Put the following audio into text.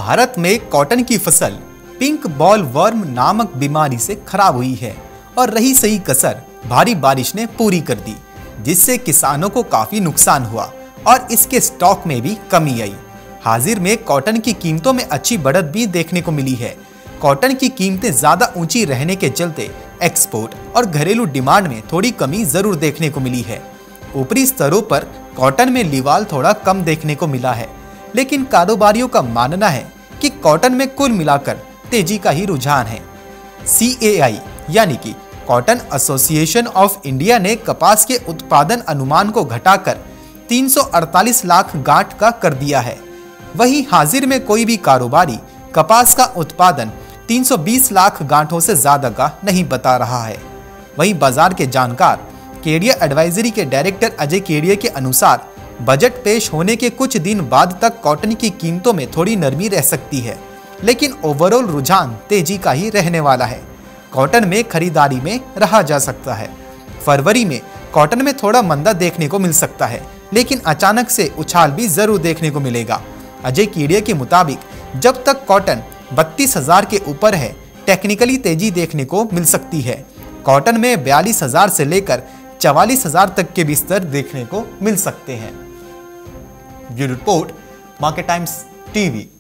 भारत में कॉटन की फसल पिंक बॉल वर्म नामक बीमारी से खराब हुई है और रही सही कसर भारी बारिश ने पूरी कर दी, जिससे किसानों को काफी नुकसान हुआ और इसके स्टॉक में भी कमी आई। हाजिर में कॉटन की कीमतों में अच्छी बढ़त भी देखने को मिली है। कॉटन की कीमतें ज्यादा ऊंची रहने के चलते एक्सपोर्ट और घरेलू डिमांड में थोड़ी कमी जरूर देखने को मिली है। ऊपरी स्तरों पर कॉटन में लिवाल थोड़ा कम देखने को मिला है, लेकिन कारोबारियों का मानना है कि कॉटन में कुल मिलाकर तेजी का ही रुझान है। CAI यानी कि कॉटन एसोसिएशन ऑफ इंडिया ने कपास के उत्पादन अनुमान को घटाकर 348 लाख गांठ का कर दिया है। वहीं हाजिर में कोई भी कारोबारी कपास का उत्पादन 320 लाख गांठों से ज्यादा का नहीं बता रहा है। वहीं बाजार के जानकार केडिया एडवाइजरी के डायरेक्टर अजय केडिया के अनुसार बजट पेश होने के कुछ दिन बाद तक कॉटन की कीमतों में थोड़ी नरमी रह सकती है, लेकिन ओवरऑल रुझान तेजी का ही रहने वाला है। कॉटन में खरीदारी में रहा जा सकता है। फरवरी में कॉटन में थोड़ा मंदा देखने को मिल सकता है, लेकिन अचानक से उछाल भी जरूर देखने को मिलेगा। अजय केडिया के मुताबिक जब तक कॉटन 32,000 के ऊपर है, टेक्निकली तेजी देखने को मिल सकती है। कॉटन में 42,000 से लेकर 44,000 तक के भी स्तर देखने को मिल सकते हैं। Bureau report, market times TV.